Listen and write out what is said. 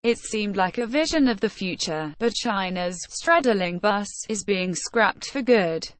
It seemed like a vision of the future, but China's straddling bus is being scrapped for good.